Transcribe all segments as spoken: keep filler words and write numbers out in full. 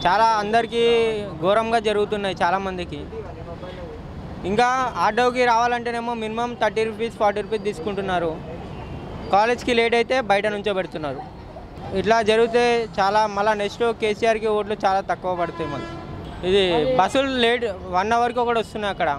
చాలా అందరికీ ఘోరంగా జరుగుతున్నాయి చాలామందికి. ఇంకా ఆటోకి రావాలంటేనేమో minimum thirty rupees forty rupees తీసుకుంటున్నారు. కాలేజ్కి లేట్ అయితే బయట నుంచో పెడుతున్నారు. ఇట్లా జరిగితే చాలా మళ్ళీ నెక్స్ట్ కేసీఆర్కి ఓట్లు చాలా తక్కువ పడతాయి. మళ్ళీ ఇది బస్సులు లేట్ వన్ అవర్కి ఒకటి వస్తున్నాయి అక్కడ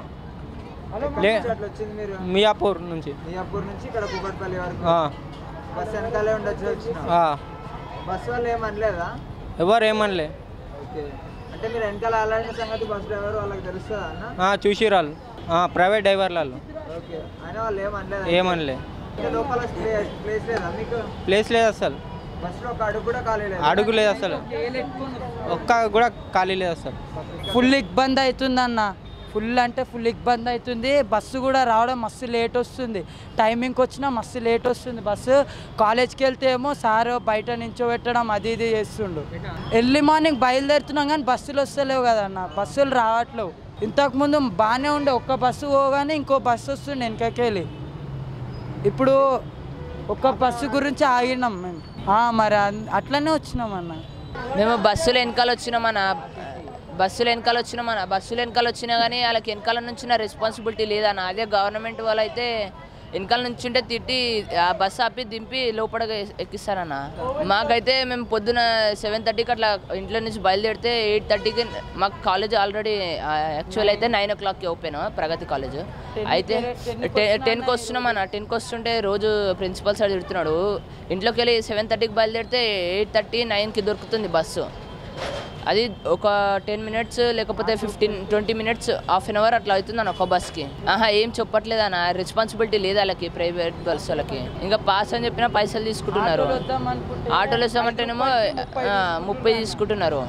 మియాపూర్ నుంచి. మియాపూర్ నుంచి ఇక్కడ కూకట్పల్లి వరకు బస్ వెనకాలే ఉండొచ్చు వచ్చిన బస్ వాళ్ళు ఏమనలేదా? ఎవరు ఏమనలే. ఓకే, అంటే మీరు వెనకాల అలాంటి సంగతి బస్ డ్రైవర్ వాళ్ళకి తెలుస్తుందా అన్న? చూసిరు వాళ్ళు ప్రైవేట్ డ్రైవర్లు వాళ్ళు. ఓకే, అయినా వాళ్ళు ఏమనలేదు? ఏమనలే. లోపల ప్లేస్ లేదా మీకు? ప్లేస్ లేదు అసలు. బస్సులో ఒక అడుగు కూడా ఖాళీ లేదు. అడుగు లేదు అసలు, ఒక్క కూడా ఖాళీ లేదు అసలు. ఫుల్ ఇబ్బంది అవుతుందన్న, ఫుల్ అంటే ఫుల్ ఇబ్బంది అవుతుంది. బస్సు కూడా రావడం మస్తు లేట్ వస్తుంది. టైమింగ్కి వచ్చినా మస్తు లేట్ వస్తుంది బస్సు. కాలేజ్కి వెళ్తే ఏమో సార్ బయట నించోబెట్టడం అది ఇది చేస్తుండు. ఎర్లీ మార్నింగ్ బయలుదేరుతున్నాం కానీ బస్సులు వస్తలేవు కదన్న, బస్సులు రావట్లేవు. ఇంతకుముందు బాగానే ఉండే, ఒక్క బస్సు పోగానే ఇంకో బస్సు వస్తుండే వెనకకెళ్ళి. ఇప్పుడు ఒక్క బస్సు గురించి ఆగినాం మేము. మరి అట్లనే వచ్చినాం అన్న. మేము బస్సులు వెనకాల వచ్చినామన్న, బస్సులు వెనకాల వచ్చినామన్న బస్సులు వెనకాల వచ్చినా కానీ వాళ్ళకి వెనకాల నుంచి నా రెస్పాన్సిబిలిటీ లేదన్న. అదే గవర్నమెంట్ వాళ్ళు అయితే వెనకాల నుంచి ఉంటే తిట్టి ఆ బస్సు ఆపి దింపి లోపల ఎక్కిస్తారన్న. మాకైతే మేము పొద్దున సెవెన్ థర్టీకి అట్లా ఇంట్లో నుంచి బయలుదేరితే ఎయిట్ థర్టీకి మాకు కాలేజ్ ఆల్రెడీ యాక్చువల్ అయితే నైన్ ఓ క్లాక్కి ఓపెన్ ప్రగతి కాలేజ్. అయితే టెన్కి వస్తున్నామన్న, టెన్కి వస్తుంటే రోజు ప్రిన్సిపల్ సార్ తిడుతున్నాడు. ఇంట్లోకి వెళ్ళి సెవెన్ థర్టీకి బయలుదేరితే ఎయిట్ థర్టీ నైన్కి దొరుకుతుంది బస్సు. అది ఒక టెన్ మినిట్స్ లేకపోతే fifteen twenty minutes half an hour అట్లా అవుతుంది అన్న ఒక బస్కి. ఆహా ఏం చెప్పట్లేదు అన్న, రెస్పాన్సిబిలిటీ లేదు వాళ్ళకి, ప్రైవేట్ బస్ వాళ్ళకి. ఇంకా పాస్ అని చెప్పినా పైసలు తీసుకుంటున్నారు. ఆటోలు వస్తామంటేనేమో ముప్పై తీసుకుంటున్నారు.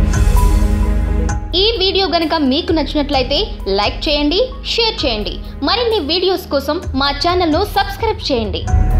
ఈ వీడియో గనుక మీకు నచ్చినట్లయితే లైక్ చేయండి, షేర్ చేయండి. మరిన్ని వీడియోస్ కోసం మా ఛానల్ను సబ్స్క్రైబ్ చేయండి.